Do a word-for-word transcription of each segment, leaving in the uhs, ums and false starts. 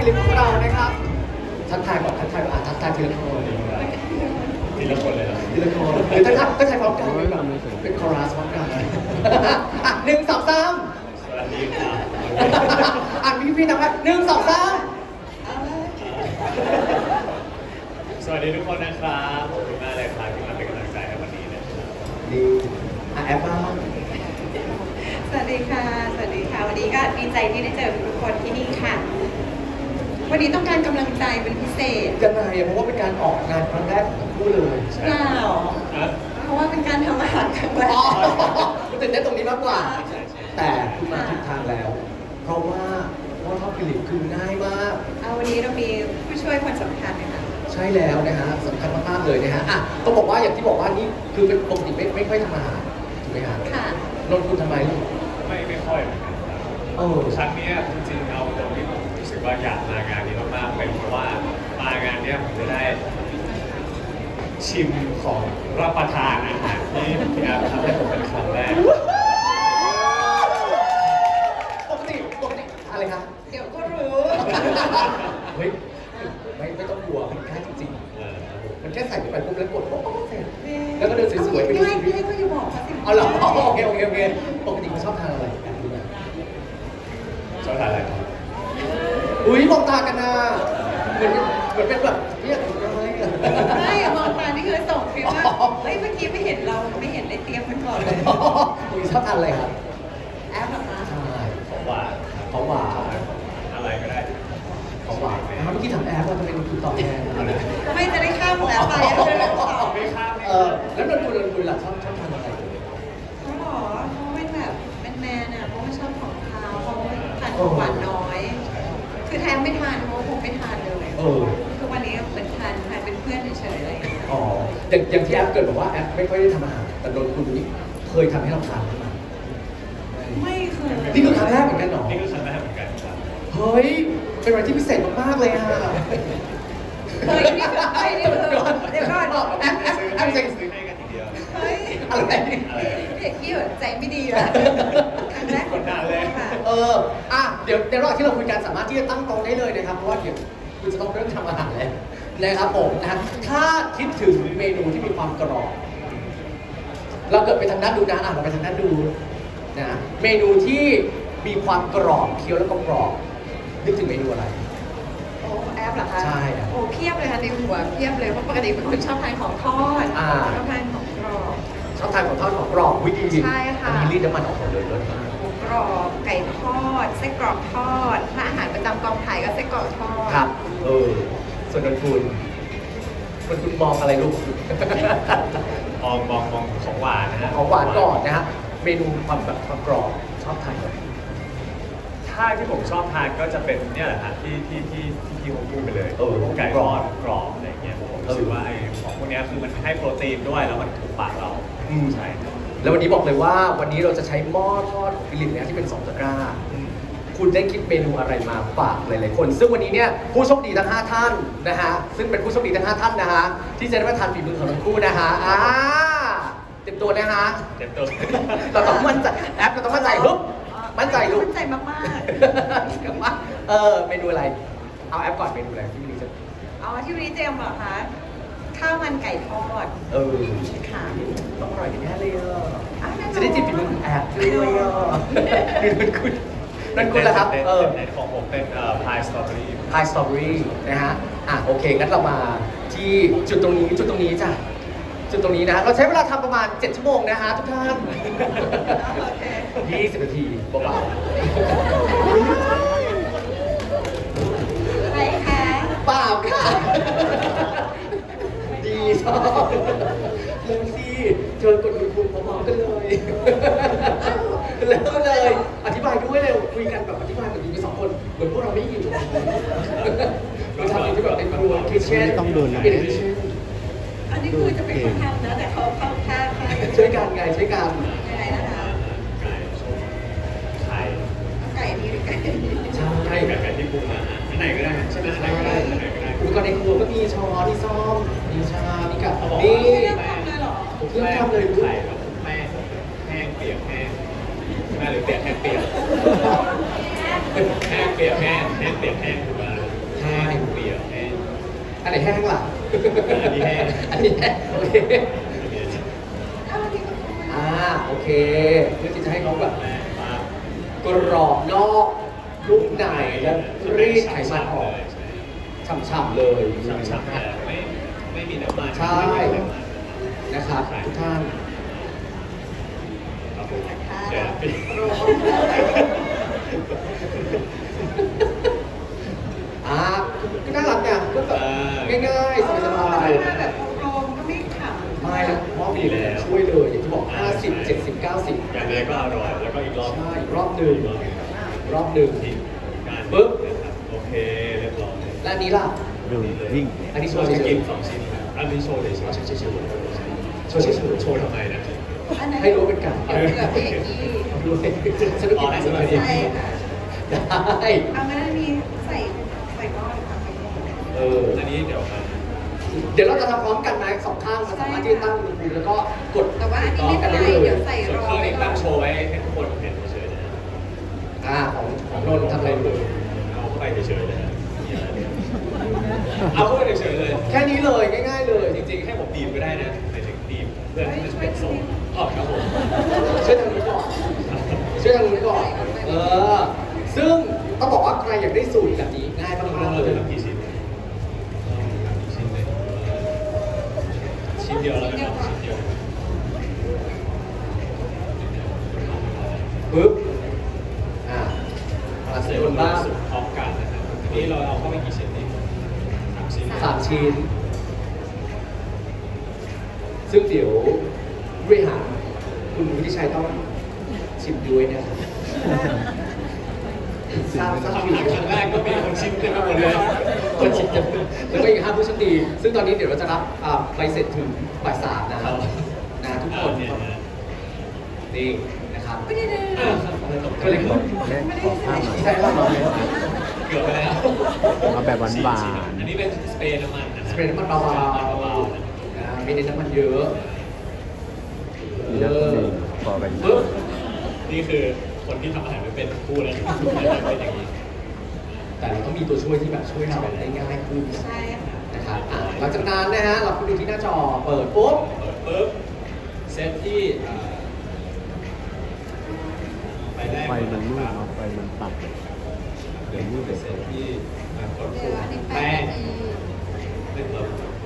เลยพวกเรานะครับทักทายก่อนทักทายอ่ะทักทายทีละคนทีละคนเลยนะทีละคนหรือทักทายทักทายพร้อมกันเป็นคอรัสพร้อมกันอ่ะหนึ่งสองสามสวัสดีครับอ่ะพี่พี่ทำไงหนึ่งสองสามสวัสดีทุกคนนะครับขอบคุณมากเลยครับที่มาเป็นกำลังใจในวันนี้นะครับดีอ่ะแอปบ้างสวัสดีค่ะสวัสดีค่ะวันนี้ก็ดีใจที่ได้เจอทุกคนที่นี่ค่ะวันนี้ต้องการกำลังใจเป็นพิเศษยังไงเพราะว่าเป็นการออกงานครั้งแรกของทั้งคู่เลยเปล่าเพราะว่าเป็นการทำอาหารครั้งแรกตื่นเต้นตรงนี้มากกว่าแต่คุณมาถูกทางแล้วเพราะว่าเพราะทอดฟิลิปคือง่ายมากเอาวันนี้เรามีผู้ช่วยคนสำคัญนะคะใช่แล้วนะฮะสำคัญมากๆเลยนะฮะอ่ะต้องบอกว่าอย่างที่บอกว่านี่คือเป็นปกติไม่ไม่ค่อยทำอาหารถูกไหมฮะค่ะนนท์คุณทำไมลูกไม่ไม่ค่อยเหมือนกันครับเออครั้งนี้จริงๆเอาตรงที่ผมรู้สึกว่าอยากมางานนี้มากๆเป็นเพราะว่ามางานนี้ผมจะได้ชิมของรับประทานอาหารที่พี่อาร์ทำให้ผมเป็นครั้งแรกปกติปกติอะไรครับเดี๋ยวก็รู้เฮ้ยไม่ไม่ต้องกลัวมันแค่จริงๆมันแค่ใส่ไปปุ๊บแล้วกดโอ้เสร็จแล้วก็เดินสวยๆไปดูชีวิตก็อยู่บอกเขาสิเอาเหรอโอเคโอเคโอเคปกติเขาชอบทานอะไรกันดูนะชอบทานอะไรครับอุ้ยมองตากันนะเหมือนเหมือนเป็นแบบเรียกอะไรไม่มองตานี่คือส่งคลิปว่าเฮ้ยเมื่อกี้ไม่เห็นเราไม่เห็นได้เตรียมมันก่อนเลยอุ้ยชอบทานอะไรครับแอปเหรอคะใช่ของหวานของหวานอะไรก็ได้ของหวานเมื่อกี้ทำแอปว่าจะเป็นคุณตอบแทนไม่จะได้ข้ามแล้วไปไม่ข้ามเออแล้วนนคุณนนคุณหลักชอบชอบทานอะไรเขาบอกว่าเขาเป็นแบบเป็นแมนอ่ะเขาไม่ชอบของคาวเขาทานของหวานน้อยคือแทนไม่ทานเขาคงไม่ทานเลยทุกวันนี้เหมือนทานทานเป็นเพื่อนเฉยๆอะไรอ๋ออย่างอย่างที่แอปเกิดบอกว่าแอปไม่ค่อยได้ทำอาหารแต่นนคุณนี่เคยทำให้เราทานไหมไม่เคยนี่คือครั้งแรกเหมือนกันหรอนี่คือครั้งแรกเหมือนกันครับเฮ้ยเป็นอะไรที่พิเศษมากๆเลยอ่ะเฮ้ยนี่คือเฮ้ยนี่คือเดี๋ยวก่อนแอปแอปซื้อซื้อให้กันทีเดียวเฮ้ยอะไรเด็กที่แบบใจไม่ดีอ่ะครั้งแรกคนหน้าเลยเอออ่ะเดี๋ยวในระหว่างที่เราคุยกันสามารถที่จะตั้งโต๊ะได้เลยนะครับเพราะว่าเดี๋ยวคุณจะต้องเริ่มทำอาหารแล้วนะครับผมนะถ้าคิดถึงเมนูที่มีความกรอบเราเกิดไปทางด้านดูนะอ่ะเราไปทางด้านดูนะเมนูที่มีความกรอบเคี้ยวแล้วก็กรอบนึกถึงเมนูอะไรโอ้แอปเหรอคะใช่โอ้เพียบเลยค่ะในหัวเพียบเลยเพราะปกติเป็นคนชอบทานของทอดชอบทานของกรอบชอบทานของทอดของกรอบวิธีจริงใช่ค่ะอันนี้รีดน้ำมันออกหมดเลยเลยมากกรอบไก่ทอดไส้กรอกทอดถ้าอาหารประจำกองถ่ายก็ไส้กรอกทอดครับเออส่วนนนคุณนนคุณมองอะไรลูกมองมองมองของหวานนะฮะของหวานก่อนนะฮะเมนูความแบบความกรอบชอบทานแบบถ้าที่ผมชอบทานก็จะเป็นเนี่ยแหละฮะที่ที่ที่ที่พี่ผมพูดไปเลยไก่ทอดกรอบอะไรเงี้ยผมรู้สึกว่าไอ้ของพวกนี้คือมันให้โปรตีนด้วยแล้วมันถูกปากเราใช่แล้ววันนี้บอกเลยว่าวันนี้เราจะใช้หม้อทอดฟิลิปเนี่ยที่เป็นสองตะกร้าคุณได้คิดเมนูอะไรมาฝากหลายๆคนซึ่งวันนี้เนี่ยผู้โชคดีทั้งห้าท่านนะฮะซึ่งเป็นผู้โชคดีทั้งห้าท่านนะฮะที่จะได้มาทานฝีมือของทั้งคู่นะฮะอ่าเต็มตัวนะฮะเต็มตัวเราต้องมั่นใจแอปเราต้องมั่นใจปุ๊บมั่นใจลูกมั่นใจมากๆเออเมนูอะไรเอาแอปก่อนเมนูอะไรที่วันนี้จะเอาที่วันนี้เจมเหรอคะข้าวมันไก่ทอดเออค่ะต้องอร่อยแน่เลยอ่ะจะได้จิบฝีมือแอปด้วยอ่ะนั่นคุณนั่นคุณละครับเออของผมเป็นพายสตรอเบอรี่พายสตรอเบอรี่นะฮะอ่ะโอเคงั้นเรามาที่จุดตรงนี้จุดตรงนี้จ้ะจุดตรงนี้นะเราใช้เวลาทำประมาณเจ็ดชั่วโมงนะฮะทุกท่านยี่สิบนาทีเบาๆอะไรคะเปล่าค่ะดีชอบเร็วสิเชิญกดดูปุ่มพร้อมๆกันเลยแล้วเลยอธิบายด้วยเร็วคุยกันแบบอธิบายแบบมีสองคนเหมือนพวกเราไม่ยินถูกไหมเราทำอย่างที่แบบเป็นครัวคิทเช่นต้องดูนะอันนี้คือจะเป็นคนทำนะแต่เขาเข้าข้างช่วยกันไงช่วยกันยังไงนะคะไก่ชมไข่ไก่นี้หรือไก่ใช่ไก่ไก่ที่ปรุงมาอันไหนก็ได้ใช่ไหมอันไหนก็ได้อันไหนก็ได้อุปกรณ์ในครัวก็มีช้อนมีซ่อมมีชามีกะปินี่เรื่องทำเลยหรอเรื่องทำเลยไข่แล้วแม่แห้งเปียกแห้งแม่หรือเปียกแห้งเปียกแห้งเปียกแห้งแห้งเปียกแห้งถูกไหมไหนแห้งข้างหลังอันนี้แห้งอันนี้แห้งโอเคอ้าวนี่ก็ทำไมอ่าโอเคเพื่อที่จะให้เขาแบบแม่มากกรอบนอกนุ่มในและรีดไขมันออกฉ่ำๆเลยฉ่ำๆแต่ไม่ไม่มีน้ำมันใช่ไม่มีน้ำมันนะครับทุกท่านครับผมเดี๋ยวปิดอ่าก็น่ารักเนี่ยก็แบบง่ายๆสบายมาแบบโรงก็ไม่ขำๆไม่แล้วมอบดีแล้วช่วยเลยอย่างที่บอกห้าสิบ เจ็ดสิบ เก้าสิบอย่างไรก็อร่อยแล้วก็อีกรอบใช่รอบหนึ่งอีกรอบหนึ่งรอบหนึ่งทีการปึ๊บนะครับโอเคเรียบร้อยและอันนี้ล่ะดูวิ่งอันนี้โชโชว์ว์เฉจะยกินสองชิ้นครับอันนี้โชว์เฉยๆๆโชว์เฉยๆโชโชว์เฉยว์โชว์ทำไมนะอันนั้นๆให้รู้เป็นการเกี่ยวกับเอกกี้ด้วยสนุกอ๋อได้สนุกดีใช่ค่ะได้เอางั้นอันนี้ใส่ใส่หม้อเลยค่ะเอออันนี้เดี๋ยวมาเดี๋ยวเราจะทำพร้อมกันนะสองข้างมันสามารถที่จะตั้งอุณหภูมิแล้วก็กดแต่ว่าอันนี้ไม่เป็นไรเดี๋ยวใส่ส่วนรอเครื่องไว้นี้ก่อตั้นงโชว์ไว้ให้ทุกคนเห็นเฉยๆนะอ่าของของนนท์ทำอะไรอยู่เอาเข้าไปเฉยๆเลยนะเอาเข้าไปเฉยๆเลยแค่นี้เลยง่ายๆเลยจริงๆให้ผมดีบก็ได้นะหมายถึงดีบเพื่อให้มันเป็นทรงอ๋อครับผมช่วยทางนู้นก่อนช่วยทางนู้นก่อนเออซึ่งต้องบอกว่าใครอยากได้สูตรแบบนี้ง่ายต้องมากๆเราเลจะยทำกี่ชิ้นชิ้นเลยชิ้นเดียวแล้วกันครับชิ้นเดียวปึ๊บอ่าพอมาเสเสร็ร็จจแล้บวนบ้างสุกพร้อมกันนะครับอันนี้เราเอาเข้าไปกี่ชิ้นดีสามชิ้นสามชิ้น ซึ่งเดี๋ยวบริหารคุณวิทิชัยต้องชิมด้วยนะครับทราบทราบทำอยู่ครั้งแรกก็มีคนชิมเต็มไปหมดเลยคนชิมจะแล้วก็อีกห้าผู้โชคดี ซึ่งตอนนี้เดี๋ยวเราจะรับอ่าใบเสร็จถึงบ่ายสามนะครับนะทุกคนเนี่ยนะนี่นะครับไม่ได้เลยก็เลยตกแค่ขอข้ามหน่อยใช่ครับเกือบไปแล้วเอาแบบหวานๆอันนี้เป็นสเปรย์น้ำมันนะสเปรย์น้ำมันเบาเบาๆนะไม่เน้นน้ำมันเยอะมีนักคนหนึ่งพอกันปึ๊บๆนี่คือคนที่ทำอาหารไม่เป็นคู่แล้วเป็นอย่างนี้แต่เราต้องมีตัวช่วยที่แบบช่วยเราได้ง่ายขึ้นใช่ค่ะนะครับอ่ะหลังจากนั้นนะฮะ เราไปดูที่หน้าจอ เปิดปุ๊บเปิดปุ๊บเซตที่อ่าไปแรกไฟมันมืดเนาะไฟมันต่ำเดี๋ยวมืดเป็เดี๋นยวเซตที่อ่ากดเดี๋ยวอันนี้แป้แป้งงนาทีเป็นเรา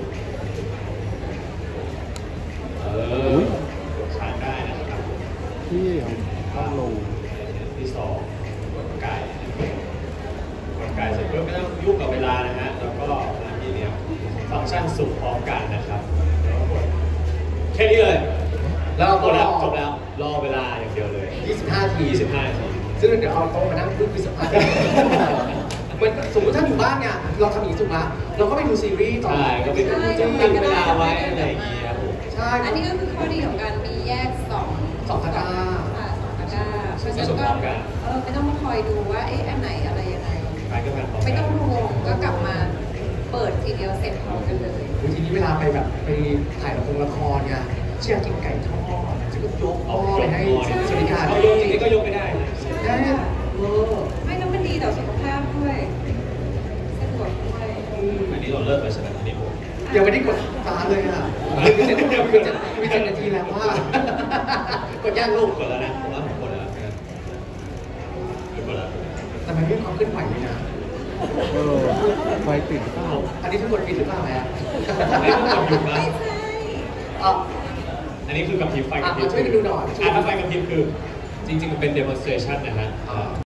เออุ้อย กดชาร์จได้นะครับที่ต้องลงที่สองกดไก่กดไก่เสร็จปุ๊บไม่ต้องยุ่งกับเวลานะฮะแล้วก็อันนี้เนี่ยฟังก์ชันสุกพร้อมกันนะครับแล้วก็กดแค่นี้เลยแล้วเราจก็บรแล้วอจบแล้วรอเวลาอย่างเดียวเลยยี่สิบห้านาทียี่สิบห้านาทีซึ่งเดี๋ยวเอาโต๊ะมานั่งพูดคุยสัมภาษณ์กันเหมือนสมมติถ้าอยู่บ้านเนี่ย เราทำอย่างนี้ถูกไหมเราก็ไปดูซีรีส์ต่อใช่ก็เป็นตั้งเวลาไว้อะไรอย่างเงี้ยครับผมใช่อันนี้ก็คือข้อดีของการมีแยกสองสองตะกร้าค่ะสองตะกร้าเพราะฉะนั้นก็เออไม่ต้องมาคอยดูว่าเอ๊ะอันไหนอะไรยังไงการก็การพร้อมไม่กัต้นองงงก็กลับมาเปิดทีเดียวเสร็จพร้อมกันเลยโอ้ยทีนี้เวลาไปแบบไปถ่ายละครละครเนี่ยเชียร์กินไก่ทอดจะก็ยกหม้อไปให้สวัสดิการเอาโยกจริงๆก็ยกไม่ได้นะได้เออไม่แล้วมันดีต่อสุขภาพด้วยสะดวกด้วยอันนี้เราเลิกไปใช่ไหมอันนี้ผมยังไม่ได้กดตาเลยอ่ะมีเจ็ดมีเจ็ดมีเจ็ดนาทีแล้วว่ากดย่างลูกกดแล้วนะผมว่าผมกดแล้วนะกดแล้วแต่มันไม่มีความเคลื่อนไหวเลยนะเออไฟติดเปล่าอันนี้ทุกคนปิดหรือเปล่าแม่ไม่ต้องกดหยุดนะไม่ใช่อ่ะอันนี้คือกระพริบไฟกระพริบอ่ะช่วยกันดูหน่อยอ่ะถ้าไฟกระพริบคือ จริงๆมันเป็น demonstration นะฮะ